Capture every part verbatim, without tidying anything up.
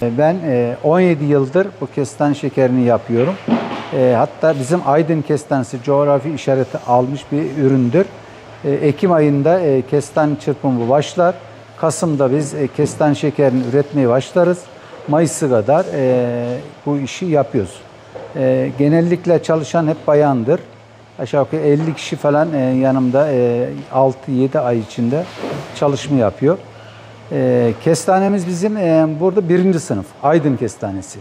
Ben on yedi yıldır bu kestane şekerini yapıyorum. Hatta bizim Aydın kestanesi coğrafi işareti almış bir üründür. Ekim ayında kestane çırpımı başlar. Kasım'da biz kestane şekerini üretmeye başlarız. Mayıs'a kadar bu işi yapıyoruz. Genellikle çalışan hep bayandır. Aşağı yukarı elli kişi falan yanımda altı yedi ay içinde çalışma yapıyor. E, kestanemiz bizim e, burada birinci sınıf. Aydın kestanesi.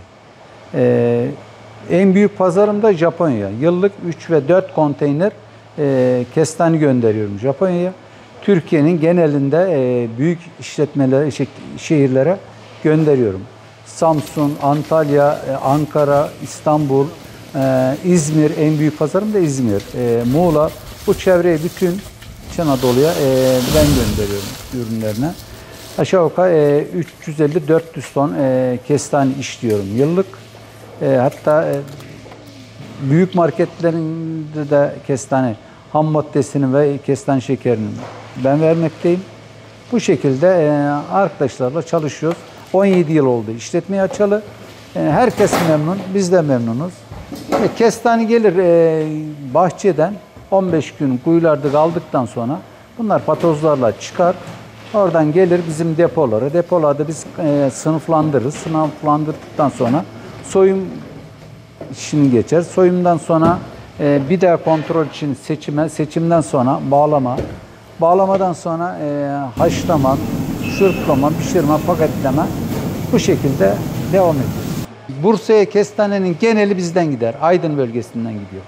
E, en büyük pazarım da Japonya. Yıllık üç ve dört konteyner e, kestane gönderiyorum Japonya'ya. Türkiye'nin genelinde e, büyük işletmelere, şehirlere gönderiyorum. Samsun, Antalya, e, Ankara, İstanbul, e, İzmir, en büyük pazarım da İzmir. E, Muğla, bu çevreye bütün İç Anadolu'ya e, ben gönderiyorum ürünlerine. Aşağı yukarı üç yüz elli dört yüz ton e, kestane işliyorum yıllık. E, hatta e, büyük marketlerinde de kestane ham maddesini ve kestane şekerini ben vermekteyim. Bu şekilde e, arkadaşlarla çalışıyoruz. on yedi yıl oldu işletmeyi açalı. E, herkes memnun, biz de memnunuz. E, kestane gelir e, bahçeden on beş gün kuyularda kaldıktan sonra bunlar patozlarla çıkar. Oradan gelir bizim depolara. Depolarda biz e, sınıflandırırız. Sınıflandırdıktan sonra soyum işini geçer. Soyumdan sonra e, bir daha kontrol için seçime, seçimden sonra bağlama. Bağlamadan sonra e, haşlama, şuruplama, pişirme, paketleme bu şekilde devam ediyor. Bursa'ya kestanenin geneli bizden gider. Aydın bölgesinden gidiyor.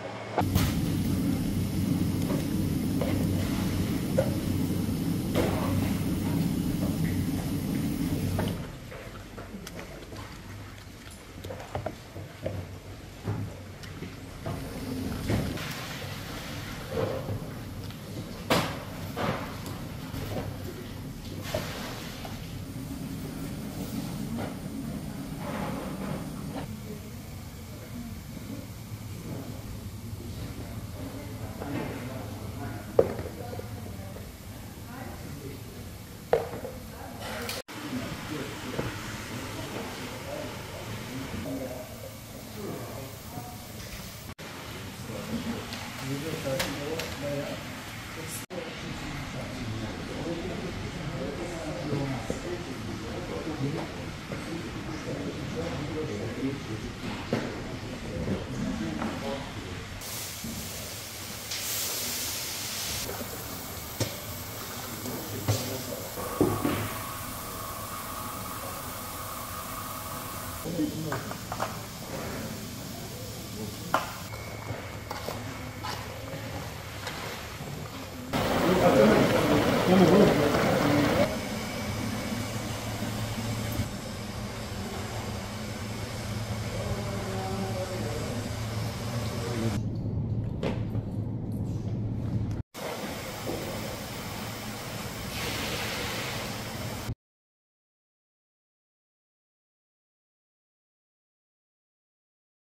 Bunu bunu